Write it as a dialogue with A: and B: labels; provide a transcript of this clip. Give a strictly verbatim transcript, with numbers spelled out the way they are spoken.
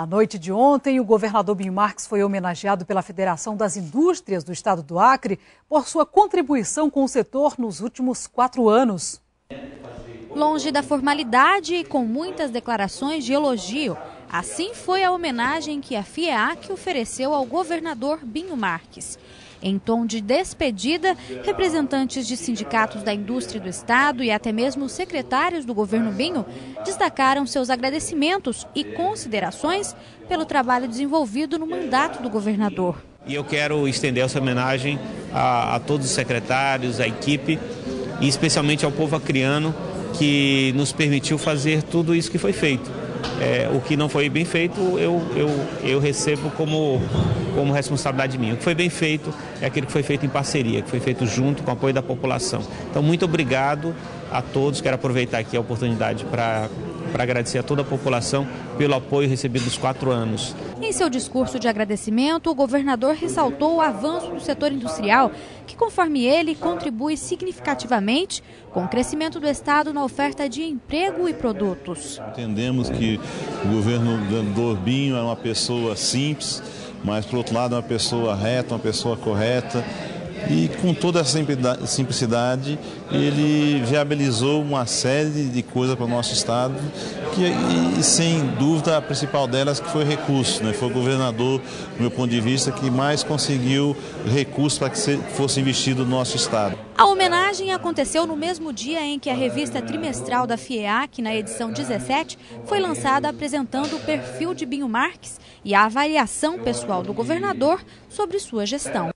A: Na noite de ontem, o governador Binho Marques foi homenageado pela Federação das Indústrias do Estado do Acre por sua contribuição com o setor nos últimos quatro anos.
B: Longe da formalidade e com muitas declarações de elogio, assim foi a homenagem que a FIEAC ofereceu ao governador Binho Marques. Em tom de despedida, representantes de sindicatos da indústria do estado e até mesmo secretários do governo Binho destacaram seus agradecimentos e considerações pelo trabalho desenvolvido no mandato do governador.
C: E eu quero estender essa homenagem a, a todos os secretários, à equipe e especialmente ao povo acreano que nos permitiu fazer tudo isso que foi feito. É, o que não foi bem feito, eu, eu, eu recebo como, como responsabilidade minha. O que foi bem feito é aquilo que foi feito em parceria, que foi feito junto com o apoio da população. Então, muito obrigado a todos. Quero aproveitar aqui a oportunidade para para agradecer a toda a população pelo apoio recebido nos quatro anos.
B: Em seu discurso de agradecimento, o governador ressaltou o avanço do setor industrial, que, conforme ele, contribui significativamente com o crescimento do estado na oferta de emprego e produtos.
D: Entendemos que o governador Binho é uma pessoa simples, mas, por outro lado, é uma pessoa reta, uma pessoa correta. E com toda essa simplicidade, ele viabilizou uma série de coisas para o nosso estado, que, e sem dúvida a principal delas que foi recurso, né? Foi o governador, do meu ponto de vista, que mais conseguiu recursos para que fosse investido no nosso estado.
B: A homenagem aconteceu no mesmo dia em que a revista trimestral da FIEAC, na edição dezessete, foi lançada apresentando o perfil de Binho Marques e a avaliação pessoal do governador sobre sua gestão.